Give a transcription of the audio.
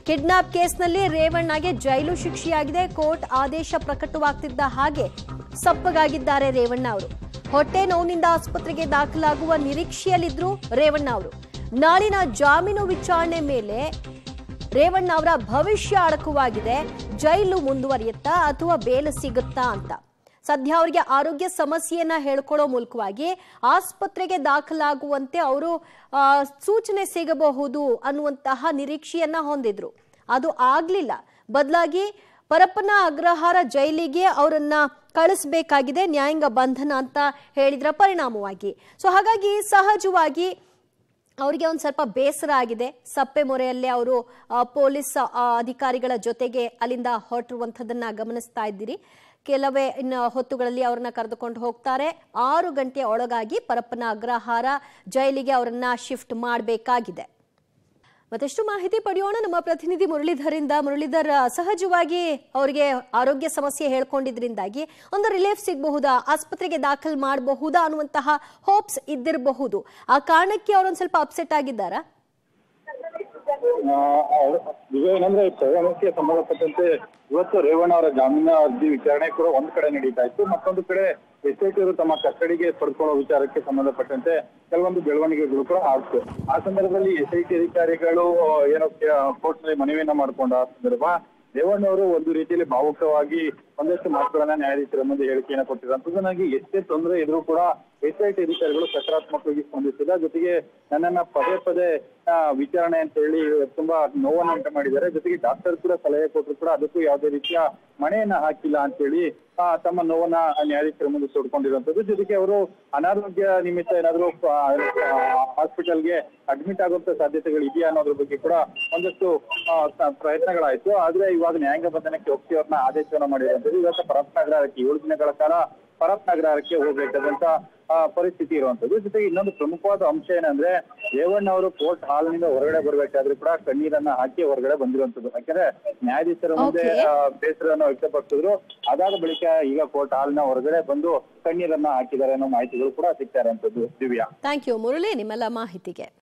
Kidnap ಕೇಸ್ನಲ್ಲಿ ರೇವಣ್ಣಗೆ ಜೈಲು ಶಿಕ್ಷೆಯಾಗಿದೆ. Court ಆದೇಶ ಪ್ರಕಟವಾಗ್ತಿದ್ದ ಹಾಗೆ ಸಪ್ಪಗಾಗಿದ್ದಾರೆ ರೇವಣ್ಣ ಅವರು. ಹೊಟ್ಟೆ ನೋವಿನಿಂದ ಆಸ್ಪತ್ರೆಗೆ ದಾಖಲಾಗುವ ನಿರೀಕ್ಷೆಯಲ್ಲಿದ್ರು ರೇವಣ್ಣ ಅವರು. ನಾಳಿನ ಜಾಮೀನು ವಿಚಾರಣೆ ಮೇಲೆ ರೇವಣ್ಣ ಅವರ ಭವಿಷ್ಯ ಅಡಕವಾಗಿದೆ. ಜೈಲು ಮುಂದುವರಿಯುತ್ತಾ ಅಥವಾ ಬೇಲ್ ಸಿಗುತ್ತಾ ಅಂತ. ಸದ್ಯ ಅವರಿಗೆ ಆರೋಗ್ಯ ಸಮಸ್ಯೆಯನ್ನ ಹೇಳ್ಕೊಳ್ಳೋ ಮೂಲಕವಾಗಿ ಆಸ್ಪತ್ರೆಗೆ ದಾಖಲಾಗುವಂತೆ ಅವರು ಸೂಚನೆ ಸಿಗಬಹುದು ಅನ್ನುವಂತಹ ನಿರೀಕ್ಷೆಯನ್ನ ಹೊಂದಿದ್ರು. ಅದು ಆಗ್ಲಿಲ್ಲ. ಬದಲಾಗಿ ಪರಪ್ಪನ ಅಗ್ರಹಾರ ಜೈಲಿಗೆ ಅವರನ್ನ ಕಳಿಸಬೇಕಾಗಿದೆ, ನ್ಯಾಯಾಂಗ ಬಂಧನ ಅಂತ ಹೇಳಿದ್ರ ಪರಿಣಾಮವಾಗಿ. ಸೊ ಹಾಗಾಗಿ ಸಹಜವಾಗಿ ಅವರಿಗೆ ಒಂದು ಸ್ವಲ್ಪ ಬೇಸರ ಆಗಿದೆ. ಸಪ್ಪೆ ಮೊರೆಯಲ್ಲೇ ಅವರು ಪೊಲೀಸ್ ಅಧಿಕಾರಿಗಳ ಜೊತೆಗೆ ಅಲ್ಲಿಂದ ಹೊರಟಿರುವಂಥದ್ದನ್ನ ಗಮನಿಸ್ತಾ ಇದ್ದೀರಿ. ಕೆಲವೇ ಹೊತ್ತುಗಳಲ್ಲಿ ಅವರನ್ನ ಕರೆದುಕೊಂಡು ಹೋಗ್ತಾರೆ. 6 ಗಂಟೆಯ ಒಳಗಾಗಿ ಪರಪ್ಪನ ಅಗ್ರಹಾರ ಜೈಲಿಗೆ ಅವರನ್ನ ಶಿಫ್ಟ್ ಮಾಡಬೇಕಾಗಿದೆ. ಮತ್ತಷ್ಟು ಮಾಹಿತಿ ಪಡೆಯೋಣ ನಮ್ಮ ಪ್ರತಿನಿಧಿ ಮುರಳೀಧರಿಂದ. ಮುರಳೀಧರ್, ಸಹಜವಾಗಿ ಅವರಿಗೆ ಆರೋಗ್ಯ ಸಮಸ್ಯೆ ಹೇಳ್ಕೊಂಡಿದ್ರಿಂದಾಗಿ ಒಂದು ರಿಲೀಫ್ ಸಿಗಬಹುದಾ, ಆಸ್ಪತ್ರೆಗೆ ದಾಖಲು ಮಾಡಬಹುದಾ ಅನ್ನುವಂತಹ ಹೋಪ್ಸ್ ಇದ್ದಿರಬಹುದು. ಆ ಕಾರಣಕ್ಕೆ ಅವರೊಂದು ಸ್ವಲ್ಪ ಅಪ್ಸೆಟ್ ಆಗಿದ್ದಾರಾ? ಏನಂದ್ರೆ ಪ್ರಕರಣಕ್ಕೆ ಸಂಬಂಧಪಟ್ಟಂತೆ ಇವತ್ತು ರೇವಣ್ಣ ಅವರ ಜಾಮೀನು ಅರ್ಜಿ ವಿಚಾರಣೆ ಕೂಡ ಒಂದ್ ಕಡೆ ನಡೀತಾ ಇತ್ತು. ಮತ್ತೊಂದು ಕಡೆ SIT ಅವರು ತಮ್ಮ ಕಸ್ಟಡಿಗೆ ಪಡ್ಕೊಳ್ಳೋ ವಿಚಾರಕ್ಕೆ ಸಂಬಂಧಪಟ್ಟಂತೆ ಕೆಲವೊಂದು ಬೆಳವಣಿಗೆಗಳು ಕೂಡ ಆಗ್ತು. ಆ ಸಂದರ್ಭದಲ್ಲಿ SIT ಅಧಿಕಾರಿಗಳು ಏನೋ ಕೋರ್ಟ್ ನಲ್ಲಿ ಮನವಿಯನ್ನ ಮಾಡ್ಕೊಂಡ ಸಂದರ್ಭ ರೇವಣ್ಣ ಅವರು ಒಂದು ರೀತಿಯಲ್ಲಿ ಭಾವುಕವಾಗಿ ಒಂದಷ್ಟು ಮಾತುಗಳನ್ನ ನ್ಯಾಯಾಧೀಶರ ಮುಂದೆ ಹೇಳಿಕೆಯನ್ನ ಕೊಟ್ಟಿರೋಂಥದ್ದನ್ನಾಗಿ ಎಷ್ಟೇ ತೊಂದರೆ ಇದ್ರೂ ಕೂಡ SIT ಅಧಿಕಾರಿಗಳು ಸಕಾರಾತ್ಮಕವಾಗಿ ಸ್ಪಂದಿಸಿದ. ಜೊತೆಗೆ ನನ್ನನ್ನ ಪದೇ ಪದೇ ವಿಚಾರಣೆ ಅಂತ ಹೇಳಿ ತುಂಬಾ ನೋವನ್ನ ಉಂಟು ಮಾಡಿದ್ದಾರೆ. ಜೊತೆಗೆ ಡಾಕ್ಟರ್ ಕೂಡ ಸಲಹೆ ಕೊಟ್ಟರು ಕೂಡ ಅದಕ್ಕೂ ಯಾವುದೇ ರೀತಿಯ ಮಣೆಯನ್ನ ಹಾಕಿಲ್ಲ ಅಂತ ಹೇಳಿ ತಮ್ಮ ನೋವನ್ನ ನ್ಯಾಯಾಧೀಶರ ಮುಂದೆ ತೋಡ್ಕೊಂಡಿರುವಂತದ್ದು. ಜೊತೆಗೆ ಅವರು ಅನಾರೋಗ್ಯ ನಿಮಿತ್ತ ಏನಾದ್ರು ಹಾಸ್ಪಿಟಲ್ಗೆ ಅಡ್ಮಿಟ್ ಆಗುವಂತ ಸಾಧ್ಯತೆಗಳು ಇದೆಯಾ ಅನ್ನೋದ್ರ ಬಗ್ಗೆ ಕೂಡ ಒಂದಷ್ಟು ಪ್ರಯತ್ನಗಳಾಯ್ತು. ಆದ್ರೆ ಇವಾಗ ನ್ಯಾಯಾಂಗ ಬಂಧನಕ್ಕೆ ಒಪ್ಪಿಸಿ ಅವ್ರನ್ನ ಆದೇಶವನ್ನ ಮಾಡಿರುವಂತದ್ದು. ಇವತ್ತು ಪರಪ್ಪನ ಅಗ್ರಹಾರಕ್ಕೆ 7 ದಿನಗಳ ಕಾಲ ಪರಪ್ಪನ ಅಗ್ರಹಾರಕ್ಕೆ ಹೋಗ್ಬೇಕಾದಂತ ಪರಿಸ್ಥಿತಿ ಇರುವಂತದ್ದು. ಜೊತೆಗೆ ಇನ್ನೊಂದು ಪ್ರಮುಖವಾದ ಅಂಶ ಏನಂದ್ರೆ ರೇವಣ್ಣ ಅವರು ಕೋರ್ಟ್ ಹಾಲ್ನಿಂದ ಹೊರಗಡೆ ಬರ್ಬೇಕಾದ್ರೂ ಕೂಡ ಕಣ್ಣೀರನ್ನ ಹಾಕಿ ಹೊರಗಡೆ ಬಂದಿರುವಂತದ್ದು. ಯಾಕಂದ್ರೆ ನ್ಯಾಯಾಧೀಶರ ಮುಂದೆ ಬೇಸರನ್ನ ವ್ಯಕ್ತಪಡಿಸಿದ್ರು. ಅದಾದ ಬಳಿಕ ಈಗ ಕೋರ್ಟ್ ಹಾಲ್ನ ಹೊರಗಡೆ ಬಂದು ಕಣ್ಣೀರನ್ನ ಹಾಕಿದ್ದಾರೆ ಅನ್ನೋ ಮಾಹಿತಿಗಳು ಕೂಡ ಸಿಗ್ತಾ ಇರುವಂತದ್ದು. ದಿವ್ಯಾ, ಥ್ಯಾಂಕ್ ಯು ಮುರಳಿ ನಿಮ್ಮೆಲ್ಲ ಮಾಹಿತಿಗೆ.